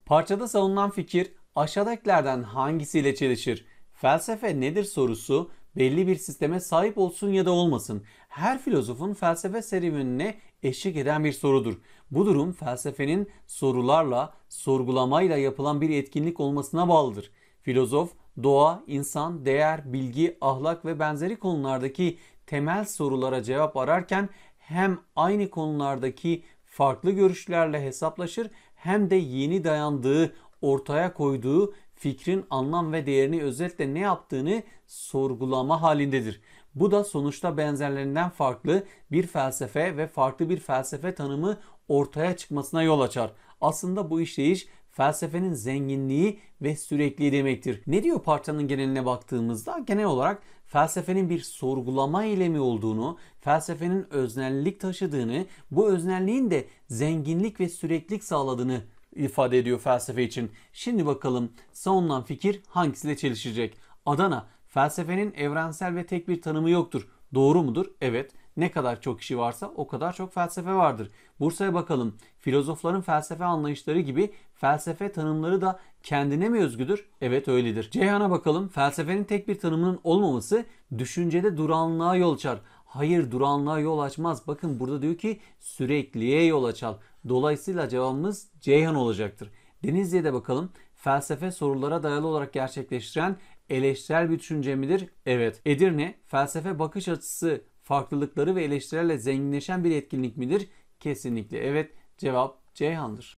Parçada savunulan fikir aşağıdakilerden hangisiyle çelişir? Felsefe nedir sorusu belli bir sisteme sahip olsun ya da olmasın. Her filozofun felsefe serüvenine eşlik eden bir sorudur. Bu durum felsefenin sorularla, sorgulamayla yapılan bir etkinlik olmasına bağlıdır. Filozof, doğa, insan, değer, bilgi, ahlak ve benzeri konulardaki temel sorulara cevap ararken hem aynı konulardaki farklı görüşlerle hesaplaşır hem de yeni dayandığı, ortaya koyduğu fikrin anlam ve değerini özetle ne yaptığını sorgulama halindedir. Bu da sonuçta benzerlerinden farklı bir felsefe ve farklı bir felsefe tanımı ortaya çıkmasına yol açar. Aslında bu işleyiş felsefenin zenginliği ve sürekliliği demektir. Ne diyor parçanın geneline baktığımızda? Genel olarak felsefenin bir sorgulama eylemi olduğunu, felsefenin öznellik taşıdığını, bu öznelliğin de zenginlik ve süreklilik sağladığını ifade ediyor felsefe için. Şimdi bakalım savunulan fikir hangisiyle çelişecek? Adana, felsefenin evrensel ve tek bir tanımı yoktur. Doğru mudur? Evet. Ne kadar çok kişi varsa o kadar çok felsefe vardır. Bursa'ya bakalım. Filozofların felsefe anlayışları gibi felsefe tanımları da kendine mi özgüdür? Evet öyledir. Ceyhan'a bakalım. Felsefenin tek bir tanımının olmaması düşüncede durağanlığa yol açar. Hayır, durağanlığa yol açmaz. Bakın burada diyor ki sürekliliğe yol açar. Dolayısıyla cevabımız Ceyhan olacaktır. Denizli'ye de bakalım. Felsefe sorulara dayalı olarak gerçekleştiren eleştirel bir düşünce midir? Evet. Edirne, felsefe bakış açısı farklılıkları ve eleştirilerle zenginleşen bir etkinlik midir? Kesinlikle evet. Cevap Ceyhan'dır.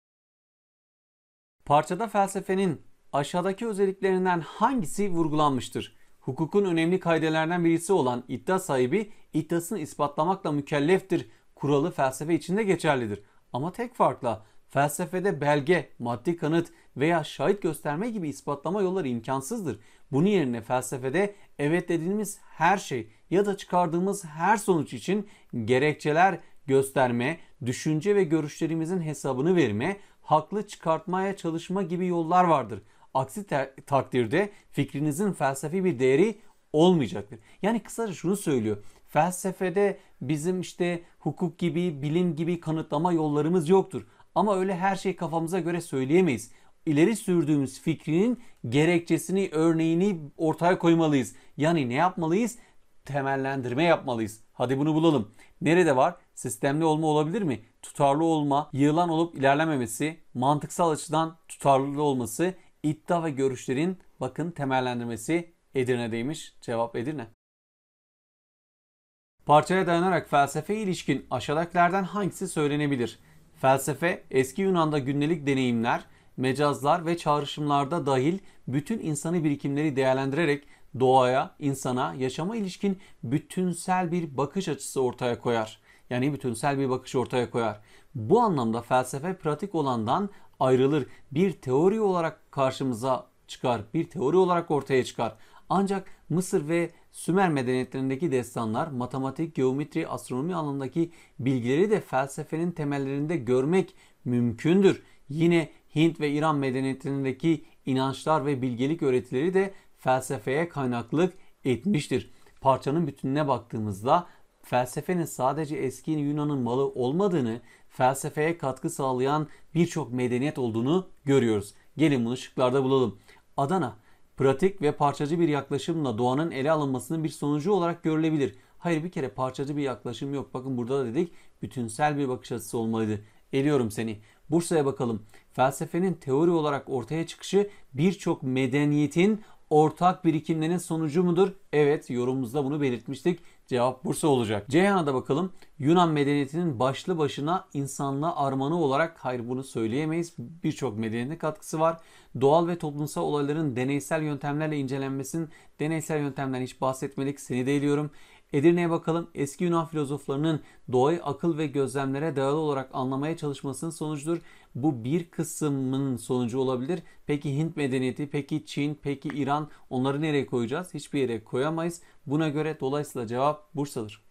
Parçada felsefenin aşağıdaki özelliklerinden hangisi vurgulanmıştır? Hukukun önemli kaidelerden birisi olan iddia sahibi iddiasını ispatlamakla mükelleftir kuralı felsefe içinde geçerlidir. Ama tek farkla felsefede belge, maddi kanıt veya şahit gösterme gibi ispatlama yolları imkansızdır. Bunun yerine felsefede evet dediğimiz her şey ya da çıkardığımız her sonuç için gerekçeler gösterme, düşünce ve görüşlerimizin hesabını verme, haklı çıkartmaya çalışma gibi yollar vardır. Aksi takdirde fikrinizin felsefi bir değeri olmayacaktır. Yani kısaca şunu söylüyor. Felsefede bizim işte hukuk gibi, bilim gibi kanıtlama yollarımız yoktur. Ama öyle her şeyi kafamıza göre söyleyemeyiz. İleri sürdüğümüz fikrinin gerekçesini, örneğini ortaya koymalıyız. Yani ne yapmalıyız? Temellendirme yapmalıyız. Hadi bunu bulalım. Nerede var? Sistemli olma olabilir mi? Tutarlı olma, yığılan olup ilerlememesi, mantıksal açıdan tutarlı olması, iddia ve görüşlerin bakın temellendirmesi Edirne'deymiş. Cevap Edirne. Parçaya dayanarak felsefeye ilişkin aşağıdakilerden hangisi söylenebilir? Felsefe, eski Yunan'da gündelik deneyimler, mecazlar ve çağrışımlarda dahil bütün insani birikimleri değerlendirerek doğaya, insana, yaşama ilişkin bütünsel bir bakış açısı ortaya koyar. Yani bütünsel bir bakış ortaya koyar. Bu anlamda felsefe pratik olandan ayrılır. Bir teori olarak karşımıza çıkar. Bir teori olarak ortaya çıkar. Ancak Mısır ve Sümer medeniyetlerindeki destanlar, matematik, geometri, astronomi alanındaki bilgileri de felsefenin temellerinde görmek mümkündür. Yine Hint ve İran medeniyetlerindeki inançlar ve bilgelik öğretileri de felsefeye kaynaklık etmiştir. Parçanın bütününe baktığımızda felsefenin sadece eski Yunan'ın malı olmadığını, felsefeye katkı sağlayan birçok medeniyet olduğunu görüyoruz. Gelin bunu şıklarda bulalım. Adana, pratik ve parçacı bir yaklaşımla doğanın ele alınmasının bir sonucu olarak görülebilir. Hayır, bir kere parçacı bir yaklaşım yok. Bakın burada da dedik bütünsel bir bakış açısı olmalıydı. Eliyorum seni. Bursa'ya bakalım. Felsefenin teori olarak ortaya çıkışı birçok medeniyetin ortak birikimlerinin sonucu mudur? Evet, yorumumuzda bunu belirtmiştik. Cevap Bursa olacak. Ceyhan'a da bakalım. Yunan medeniyetinin başlı başına insanlığa armağanı olarak, hayır bunu söyleyemeyiz. Birçok medeniyete katkısı var. Doğal ve toplumsal olayların deneysel yöntemlerle incelenmesinin, deneysel yöntemden hiç bahsetmedik. Seni de eliyorum. Edirne'ye bakalım. Eski Yunan filozoflarının doğayı akıl ve gözlemlere dayalı olarak anlamaya çalışmasının sonucudur. Bu bir kısmının sonucu olabilir. Peki Hint medeniyeti, peki Çin, peki İran, onları nereye koyacağız? Hiçbir yere koyamayız. Buna göre dolayısıyla cevap Bursa'dır.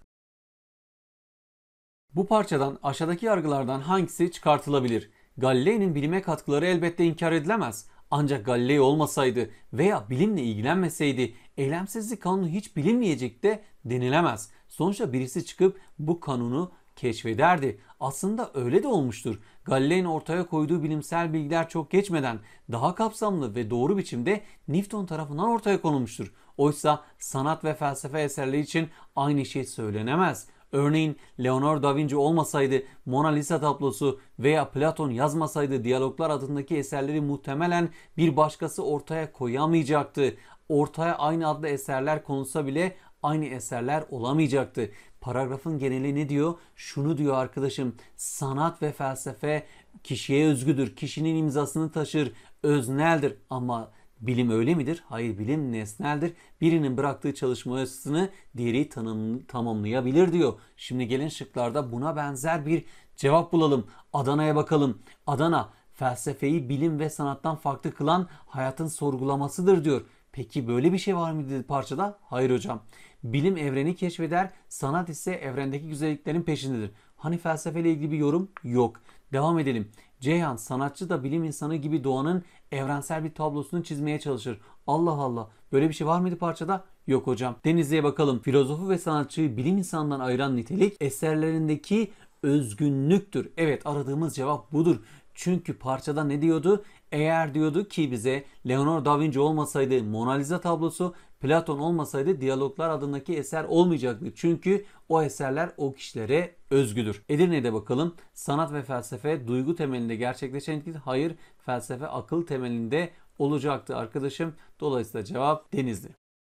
Bu parçadan aşağıdaki yargılardan hangisi çıkartılabilir? Galilei'nin bilime katkıları elbette inkar edilemez. Ancak Galilei olmasaydı veya bilimle ilgilenmeseydi eylemsizlik kanunu hiç bilinmeyecek de denilemez. Sonuçta birisi çıkıp bu kanunu keşfederdi. Aslında öyle de olmuştur. Galilei'nin ortaya koyduğu bilimsel bilgiler çok geçmeden daha kapsamlı ve doğru biçimde Newton tarafından ortaya konulmuştur. Oysa sanat ve felsefe eserleri için aynı şey söylenemez. Örneğin Leonardo da Vinci olmasaydı, Mona Lisa tablosu veya Platon yazmasaydı Diyaloglar adındaki eserleri muhtemelen bir başkası ortaya koyamayacaktı. Ortaya aynı adlı eserler konulsa bile aynı eserler olamayacaktı. Paragrafın geneli ne diyor? Şunu diyor arkadaşım: sanat ve felsefe kişiye özgüdür. Kişinin imzasını taşır, özneldir. Ama bilim öyle midir? Hayır, bilim nesneldir. Birinin bıraktığı çalışmasını diğeri tamamlayabilir diyor. Şimdi gelin şıklarda buna benzer bir cevap bulalım. Adana'ya bakalım. Adana, felsefeyi bilim ve sanattan farklı kılan hayatın sorgulamasıdır diyor. Peki böyle bir şey var mıydı parçada? Hayır hocam. Bilim evreni keşfeder, sanat ise evrendeki güzelliklerin peşindedir. Hani felsefeyle ilgili bir yorum? Yok. Devam edelim. Ceyhan, sanatçı da bilim insanı gibi doğanın evrensel bir tablosunu çizmeye çalışır. Allah Allah. Böyle bir şey var mıydı parçada? Yok hocam. Denizli'ye bakalım. Filozofu ve sanatçıyı bilim insanından ayıran nitelik eserlerindeki özgünlüktür. Evet, aradığımız cevap budur. Çünkü parçada ne diyordu? Eğer diyordu ki bize Leonardo da Vinci olmasaydı Mona Lisa tablosu, Platon olmasaydı Diyaloglar adındaki eser olmayacaktı. Çünkü o eserler o kişilere özgüdür. Edirne'de bakalım. Sanat ve felsefe duygu temelinde gerçekleşen etkidir. Hayır, felsefe akıl temelinde olacaktı arkadaşım. Dolayısıyla cevap Denizli.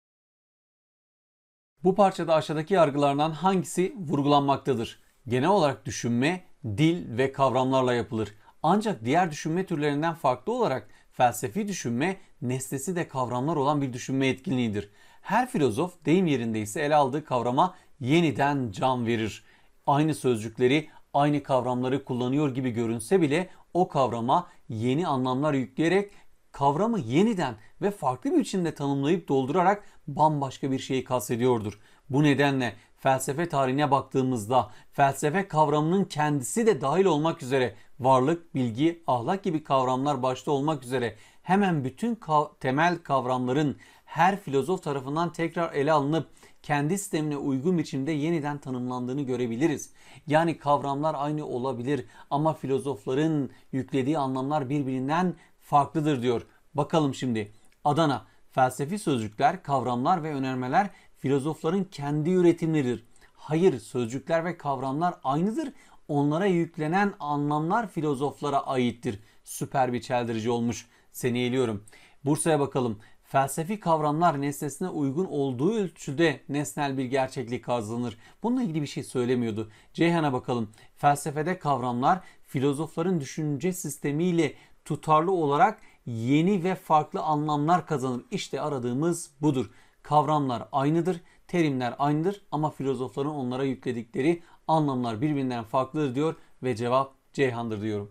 Bu parçada aşağıdaki yargılardan hangisi vurgulanmaktadır? Genel olarak düşünme, dil ve kavramlarla yapılır. Ancak diğer düşünme türlerinden farklı olarak felsefi düşünme nesnesi de kavramlar olan bir düşünme etkinliğidir. Her filozof deyim yerindeyse ele aldığı kavrama yeniden can verir. Aynı sözcükleri, aynı kavramları kullanıyor gibi görünse bile o kavrama yeni anlamlar yükleyerek kavramı yeniden ve farklı bir biçimde tanımlayıp doldurarak bambaşka bir şeyi kastediyordur. Bu nedenle felsefe tarihine baktığımızda felsefe kavramının kendisi de dahil olmak üzere varlık, bilgi, ahlak gibi kavramlar başta olmak üzere hemen bütün temel kavramların her filozof tarafından tekrar ele alınıp kendi sistemine uygun biçimde yeniden tanımlandığını görebiliriz. Yani kavramlar aynı olabilir ama filozofların yüklediği anlamlar birbirinden farklıdır diyor. Bakalım şimdi. Adana, felsefi sözcükler, kavramlar ve önermeler filozofların kendi üretimleridir. Hayır, sözcükler ve kavramlar aynıdır. Onlara yüklenen anlamlar filozoflara aittir. Süper bir çeldirici olmuş. Seni eliyorum. Bursa'ya bakalım. Felsefi kavramlar nesnesine uygun olduğu ölçüde nesnel bir gerçeklik kazanır. Bununla ilgili bir şey söylemiyordu. Ceyhan'a bakalım. Felsefede kavramlar filozofların düşünce sistemiyle tutarlı olarak yeni ve farklı anlamlar kazanır. İşte aradığımız budur. Kavramlar aynıdır, terimler aynıdır ama filozofların onlara yükledikleri anlamlar birbirinden farklıdır diyor ve cevap Ceyhan'dır diyorum.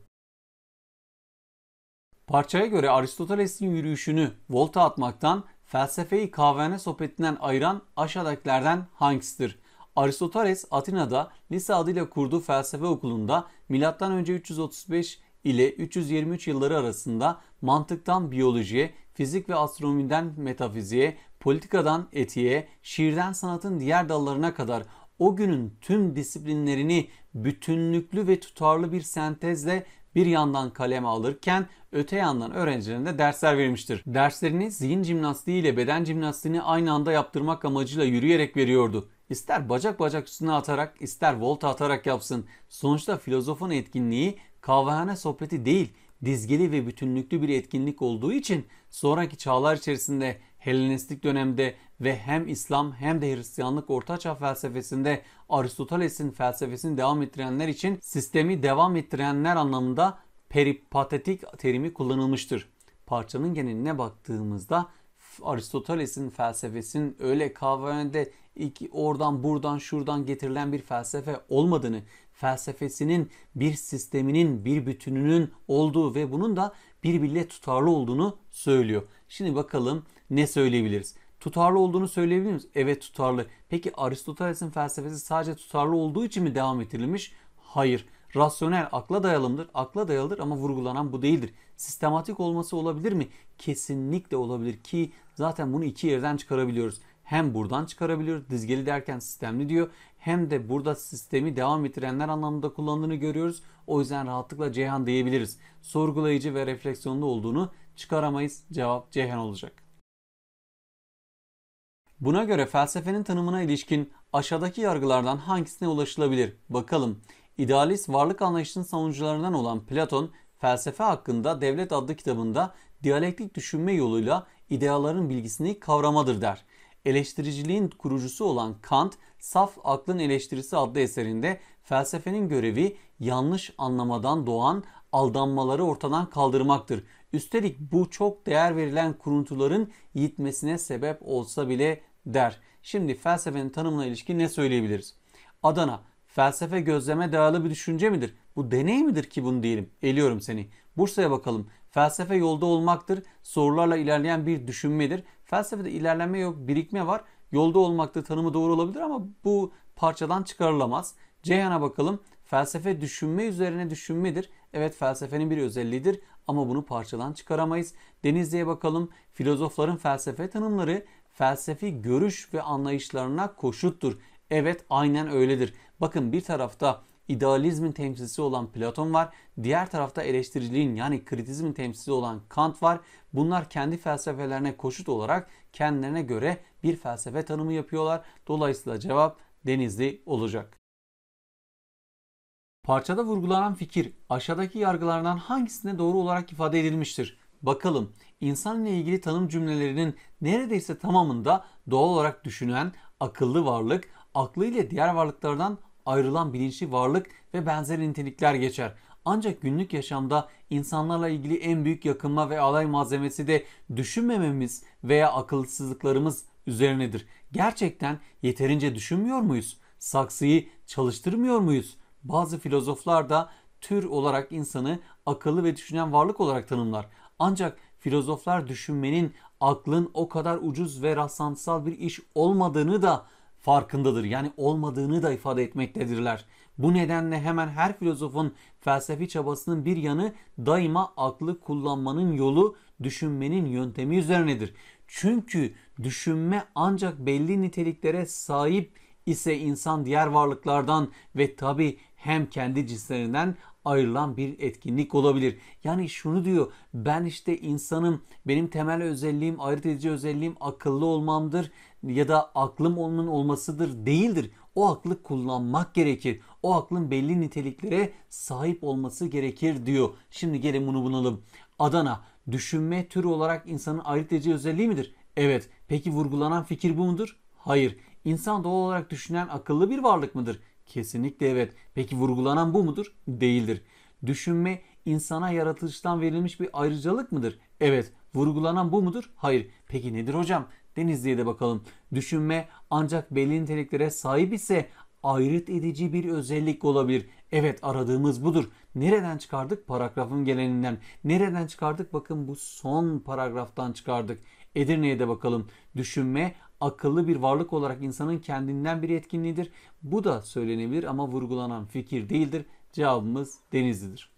Parçaya göre Aristoteles'in yürüyüşünü volta atmaktan felsefeyi kahvehane sohbetinden ayıran aşağıdakilerden hangisidir? Aristoteles Atina'da Lise adıyla kurduğu felsefe okulunda M.Ö. 335 ile 323 yılları arasında mantıktan biyolojiye, fizik ve astronomiden metafiziğe, politikadan etiğe, şiirden sanatın diğer dallarına kadar o günün tüm disiplinlerini bütünlüklü ve tutarlı bir sentezle bir yandan kaleme alırken öte yandan öğrencilerine dersler vermiştir. Derslerini zihin jimnastiği ile beden jimnastiğini aynı anda yaptırmak amacıyla yürüyerek veriyordu. İster bacak bacak üstüne atarak, ister volta atarak yapsın. Sonuçta filozofun etkinliği kahvehane sohbeti değil, dizgeli ve bütünlüklü bir etkinlik olduğu için sonraki çağlar içerisinde Helenistik dönemde ve hem İslam hem de Hristiyanlık Ortaçağ felsefesinde Aristoteles'in felsefesini devam ettirenler için sistemi devam ettirenler anlamında peripatetik terimi kullanılmıştır. Parçanın geneline baktığımızda Aristoteles'in felsefesinin öyle kahvehanede oradan buradan şuradan getirilen bir felsefe olmadığını, felsefesinin bir sisteminin, bir bütününün olduğu ve bunun da birbiriyle tutarlı olduğunu söylüyor. Şimdi bakalım ne söyleyebiliriz? Tutarlı olduğunu söyleyebilir miyiz? Evet, tutarlı. Peki Aristoteles'in felsefesi sadece tutarlı olduğu için mi devam ettirilmiş? Hayır. Rasyonel, akla dayalıdır. Akla dayalıdır ama vurgulanan bu değildir. Sistematik olması olabilir mi? Kesinlikle olabilir ki zaten bunu iki yerden çıkarabiliyoruz. hem buradan çıkarabiliyoruz. Dizgeli derken sistemli diyor. Hem de burada sistemi devam ettirenler anlamında kullandığını görüyoruz. O yüzden rahatlıkla Ceyhan diyebiliriz. Sorgulayıcı ve refleksiyonlu olduğunu çıkaramayız. Cevap Ceyhan olacak. Buna göre felsefenin tanımına ilişkin aşağıdaki yargılardan hangisine ulaşılabilir? Bakalım. İdealist varlık anlayışının savunucularından olan Platon, felsefe hakkında Devlet adlı kitabında diyalektik düşünme yoluyla ideaların bilgisini kavramadır der. Eleştiriciliğin kurucusu olan Kant, Saf Aklın Eleştirisi adlı eserinde felsefenin görevi yanlış anlamadan doğan aldanmaları ortadan kaldırmaktır. Üstelik bu çok değer verilen kuruntuların yitmesine sebep olsa bile der. Şimdi felsefenin tanımına ilişkin ne söyleyebiliriz? Adana, felsefe gözleme dayalı bir düşünce midir? Bu deney midir ki bunu diyelim? Eliyorum seni. Bursa'ya bakalım. Felsefe yolda olmaktır. Sorularla ilerleyen bir düşünmedir. Felsefede ilerleme yok, birikme var. Yolda olmaktır tanımı doğru olabilir ama bu parçadan çıkarılamaz. Ceyhan'a bakalım. Felsefe düşünme üzerine düşünmedir. Evet, felsefenin bir özelliğidir ama bunu parçadan çıkaramayız. Denizli'ye bakalım. Filozofların felsefe tanımları felsefi görüş ve anlayışlarına koşuttur. Evet, aynen öyledir. Bakın, bir tarafta idealizmin temsilcisi olan Platon var. Diğer tarafta eleştiriciliğin yani kritizmin temsilcisi olan Kant var. Bunlar kendi felsefelerine koşut olarak kendilerine göre bir felsefe tanımı yapıyorlar. Dolayısıyla cevap Denizli olacak. Parçada vurgulanan fikir aşağıdaki yargılardan hangisine doğru olarak ifade edilmiştir? Bakalım, insanla ilgili tanım cümlelerinin neredeyse tamamında doğal olarak düşünen, akıllı varlık, aklıyla diğer varlıklardan ayrılan bilinçli varlık ve benzeri nitelikler geçer. Ancak günlük yaşamda insanlarla ilgili en büyük yakınma ve alay malzemesi de düşünmememiz veya akılsızlıklarımız üzerinedir. Gerçekten yeterince düşünmüyor muyuz? Saksıyı çalıştırmıyor muyuz? Bazı filozoflar da tür olarak insanı akıllı ve düşünen varlık olarak tanımlar. Ancak filozoflar düşünmenin, aklın o kadar ucuz ve rastlantısal bir iş olmadığını da farkındadır. Yani olmadığını da ifade etmektedirler. Bu nedenle hemen her filozofun felsefi çabasının bir yanı daima aklı kullanmanın yolu, düşünmenin yöntemi üzerinedir. Çünkü düşünme ancak belli niteliklere sahip ise insan diğer varlıklardan ve tabi hem kendi cinslerinden ayrılan bir etkinlik olabilir. Yani şunu diyor, ben işte insanım, benim temel özelliğim, ayırt edici özelliğim akıllı olmamdır ya da aklım onun olmasıdır değildir. O aklı kullanmak gerekir. O aklın belli niteliklere sahip olması gerekir diyor. Şimdi gelin bunu bunalım. Adana, düşünme türü olarak insanın ayırt edici özelliği midir? Evet. Peki vurgulanan fikir bu mudur? Hayır. İnsan doğal olarak düşünen akıllı bir varlık mıdır? Kesinlikle evet. Peki vurgulanan bu mudur? Değildir. Düşünme insana yaratılıştan verilmiş bir ayrıcalık mıdır? Evet. Vurgulanan bu mudur? Hayır. Peki nedir hocam? Denizli'ye de bakalım. Düşünme ancak belli niteliklere sahip ise ayrıt edici bir özellik olabilir. Evet, aradığımız budur. Nereden çıkardık? Paragrafın geleninden. Nereden çıkardık? Bakın bu son paragraftan çıkardık. Edirne'ye de bakalım. Düşünme akıllı bir varlık olarak insanın kendinden bir etkinliğidir. Bu da söylenebilir ama vurgulanan fikir değildir. Cevabımız Denizli'dir.